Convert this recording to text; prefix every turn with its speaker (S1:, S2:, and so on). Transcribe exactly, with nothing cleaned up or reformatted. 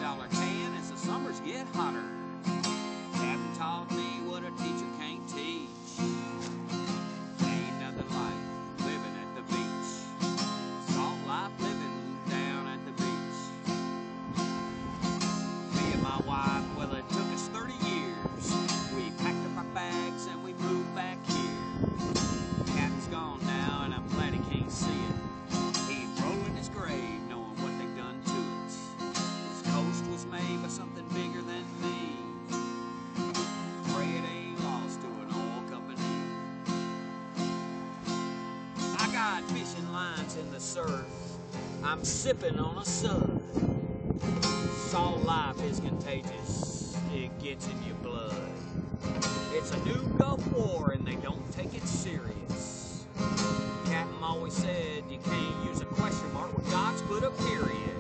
S1: dollar can as the summers get hotter. Captain taught me what a teacher can't teach. Ain't nothing like living at the beach. Salt life living down at the beach. Me and my wife, well, it took us thirty years. We packed up our bags and we moved back here. Captain's gone now and I'm glad he can't see it. He'd roll in his grave knowing what they've done to it. His coast was made by something bigger than me. Pray it ain't lost to an oil company. I got fishing lines in the surf. I'm sipping on a sud. Salt life is contagious. It gets in your blood. It's a new Gulf War and they don't take it serious. Captain always said you can't use a question mark when God's put a period.